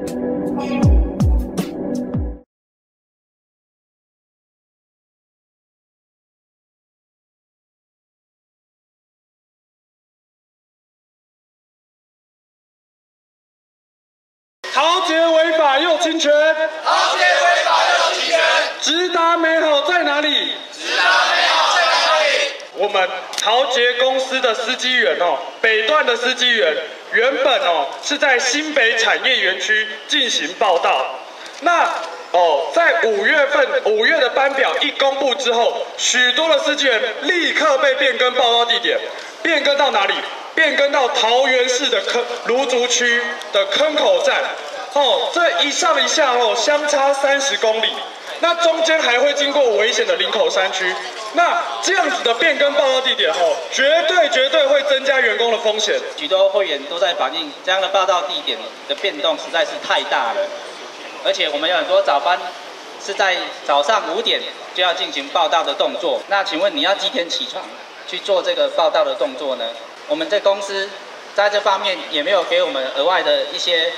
陶杰违法又侵权， 陶杰违法又侵权， 直达美好在哪里？ 直达美好在哪里？ 我们陶杰公司的司机员北段的司机员原本是在新北产业园区进行报到，那在5月的班表一公布之后，许多的司机员立刻被变更报到地点，变更到哪里？变更到桃园市的芦竹区的坑口站。这一上一下相差30公里，那中间还会经过危险的林口山区。那这样子的变更报到地点绝对会增加员工的风险。 许多会员都在反映，这样的报到地点的变动实在是太大了，而且我们有很多早班是在早上5点就要进行报到的动作。那请问你要几点起床去做这个报到的动作呢？我们在公司在这方面也没有给我们额外的一些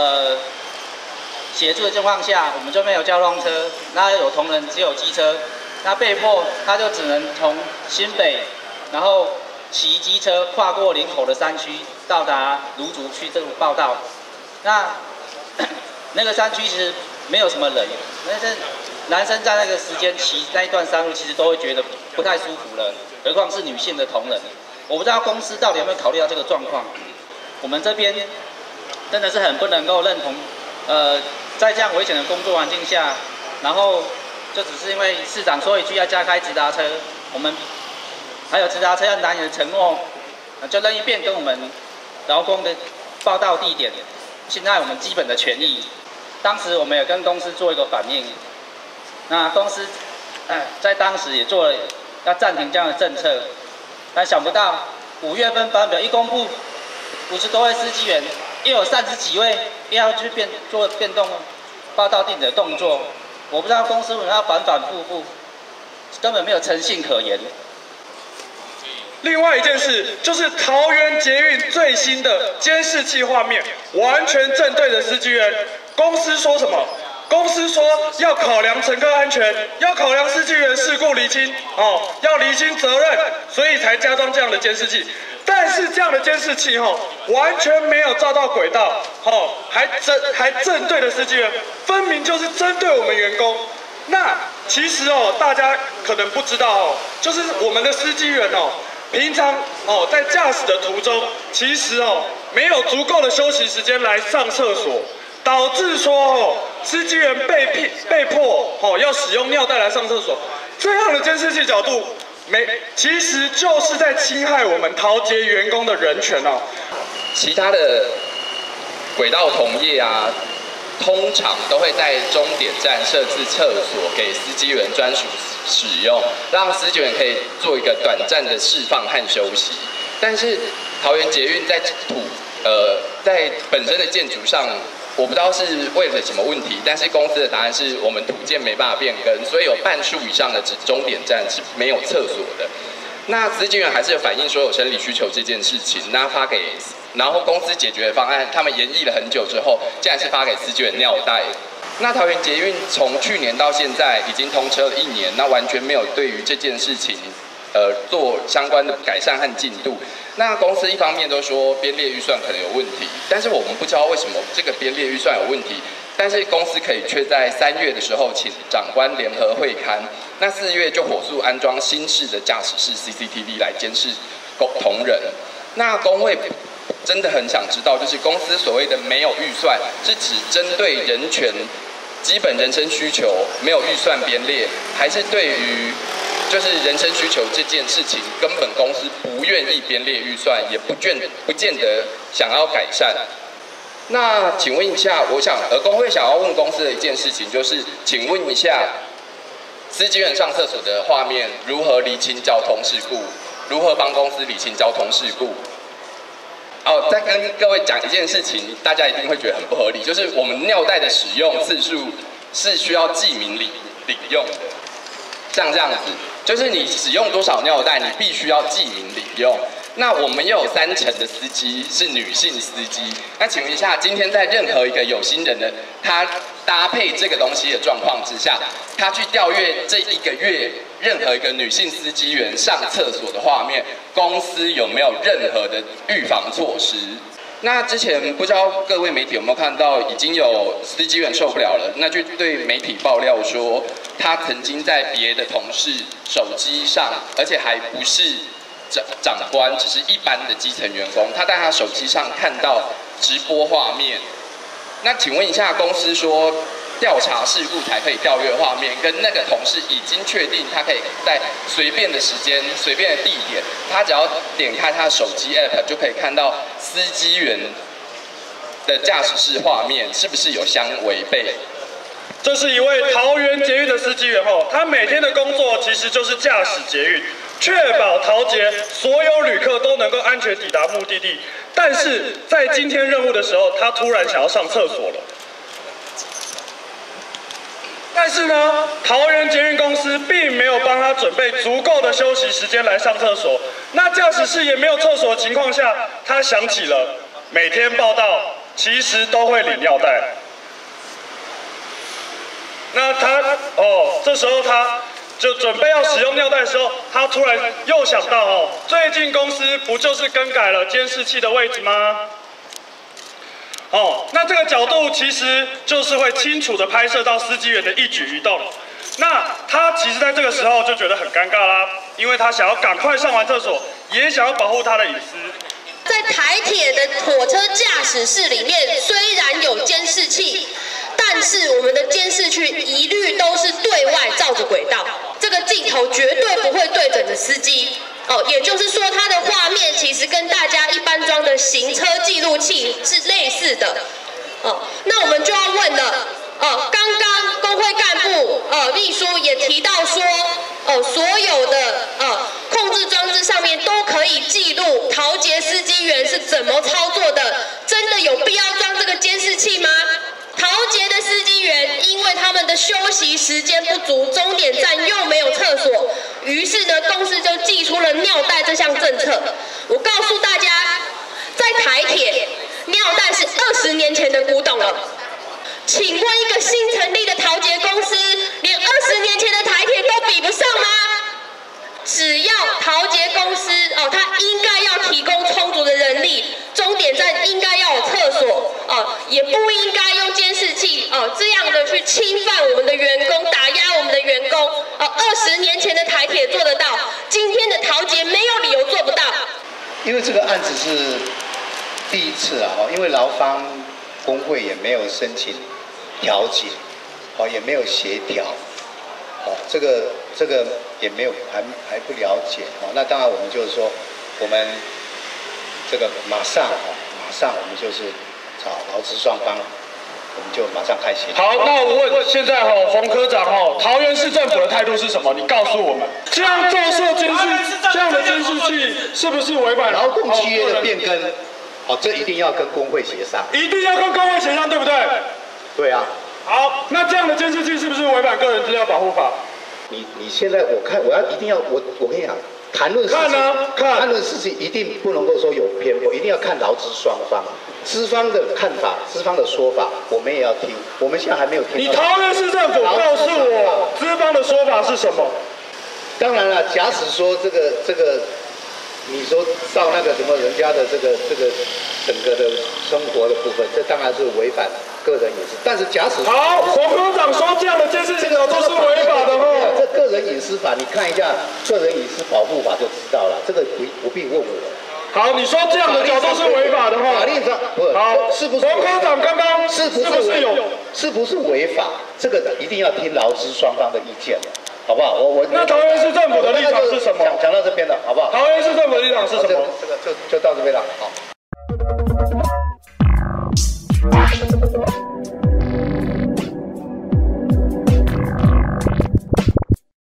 协助的情况下，我们就没有交通车，那有同仁只有机车，那被迫他就只能从新北，然后骑机车跨过林口的山区，到达芦竹区这种报到。那个山区其实没有什么人，但是男生在那个时间骑那一段山路，其实都会觉得不太舒服了，何况是女性的同仁。我不知道公司到底有没有考虑到这个状况。我们这边真的是很不能够认同，在这样危险的工作环境下，然后就只是因为市长说一句要加开直达车，我们还有直达车要难以承诺，就任意变更我们劳工的报到地点，侵害我们基本的权益。当时我们也跟公司做一个反应，那公司在当时也做了要暂停这样的政策。但想不到5月份班表一公布，50多位司机员，又有30几位要去做变动报到地点的动作。我不知道公司为什么要反反复复，根本没有诚信可言。 另外一件事就是桃园捷运最新的监视器画面，完全正对着司机员。公司说什么？公司说要考量乘客安全，要考量司机员事故厘清，要厘清责任，所以才加装这样的监视器。但是这样的监视器完全没有照到轨道，还正对着司机员，分明就是针对我们员工。那其实大家可能不知道就是我们的司机员平常在驾驶的途中，其实没有足够的休息时间来上厕所。导致说司机员被迫要使用尿袋来上厕所，这样的监视器角度，其实就是在侵害我们桃捷员工的人权其他的轨道同业通常都会在终点站设置厕所给司机员专属使用，让司机员可以做一个短暂的释放和休息。但是桃园捷运在本身的建筑上，我不知道是为了什么问题，但是公司的答案是我们土建没办法变更，所以有半数以上的终点站是没有厕所的。那司机员还是有反映说有生理需求这件事情，然后公司解决的方案，他们研议了很久之后，竟然是发给司机员尿袋。那桃园捷运从去年到现在已经通车了1年，那完全没有对于这件事情做相关的改善和进度。那公司一方面都说编列预算可能有问题，但是我们不知道为什么这个编列预算有问题，但是公司却在3月的时候请长官联合会勘，那4月就火速安装新式的驾驶室 CCTV 来监视同仁。那工会真的很想知道，就是公司所谓的没有预算，是指针对人权、基本人身需求没有预算编列，还是对于就是人身需求这件事情，根本公司不愿意编列预算，也不见得想要改善。那请问一下，工会想要问公司的一件事情，就是请问一下，司机员上厕所的画面如何厘清交通事故？如何帮公司厘清交通事故？再跟各位讲一件事情，大家一定会觉得很不合理，就是我们尿袋的使用次数是需要记名领用的。像这样子，就是你使用多少尿袋，你必须要记名领用。 那我们又有30%的司机是女性司机，那请问一下，今天在任何一个有心人的他搭配这个东西的状况之下，他去调阅这1个月任何一个女性司机员上厕所的画面，公司有没有任何的预防措施？那之前不知道各位媒体有没有看到，已经有司机员受不了了，那就对媒体爆料说，他曾经在别的同事手机上，而且还不是长官，只是一般的基层员工，他在他手机上看到直播画面。那请问一下，公司说调查事故才可以调阅画面，跟那个同事已经确定他可以在随便的时间、随便的地点，他只要点开他的手机 app 就可以看到司机员的驾驶室画面，是不是有相违背？ 这是一位桃园捷运的司机员哦，他每天的工作其实就是驾驶捷运，确保桃捷所有旅客都能够安全抵达目的地。但是在今天任务的时候，他突然想要上厕所了。但是呢，桃园捷运公司并没有帮他准备足够的休息时间来上厕所。那驾驶室也没有厕所的情况下，他想起了每天报到其实都会领尿袋。那他这时候他就准备要使用尿袋的时候，他突然又想到最近公司不就是更改了监视器的位置吗？那这个角度其实就是会清楚的拍摄到司机员的一举一动。那他其实在这个时候就觉得很尴尬啦，因为他想要赶快上完厕所，也想要保护他的隐私。 在台铁的火车驾驶室里面，虽然有监视器，但是我们的监视器一律都是对外照着轨道，这个镜头绝对不会对准着司机。也就是说，它的画面其实跟大家一般装的行车记录器是类似的。那我们就要问了，刚刚工会干部秘书也提到说，所有的控制装置上面都可以记录桃捷司机员是怎么操作的，真的有必要装这个监视器吗？桃捷的司机员因为他们的休息时间不足，终点站又没有厕所，于是呢，公司就祭出了尿袋这项政策。我告诉大家，在台铁，尿袋是20年前的古董了。请问一个新成立的桃捷公司，连20年前的台铁都比不上吗？只要桃捷公司它应该要提供充足的人力，终点站应该要有厕所也不应该用监视器这样的去侵犯我们的员工，打压我们的员工20年前的台铁做得到，今天的桃捷没有理由做不到。 因为这个案子是第一次因为劳方工会也没有申请调解也没有协调这个也没有还不了解那当然我们就是说，我们这个马上我们就是找劳资双方，我们就马上开协调。 好，那我问现在洪科长桃园市政府的态度是什么？你告诉我们，这样做设监视这样的监视器是不是违反劳动契约的变更？这一定要跟工会协商。 一定要跟工会协商，对不对？对啊。 好，那这样的监视器是不是违反个人资料保护法？ 你现在一定要我跟你讲，谈论事情一定不能够说有偏颇，一定要看劳资双方，资方的看法、资方的说法，我们也要听。我们现在还没有听到。 你桃园市政府告诉我，资方的说法是什么？ 当然了，假使说这个，你说照那个什么人家的这个整个的生活的部分，这当然是违反个人隐私。但是假使好，洪科长说这样的监视器都是违法的这个人隐私法，你看一下个人隐私保护法就知道了，这个不必问我。 好，你说这样的角度是违法的话， 法律上好， 是不是？ 洪科长刚刚是不是违法？这个一定要听劳资双方的意见。好不好？ 那桃园市政府的立场是什么？ 讲到这边了，好不好？ 桃园市政府的立场是什么？ 这个就到这边了，好。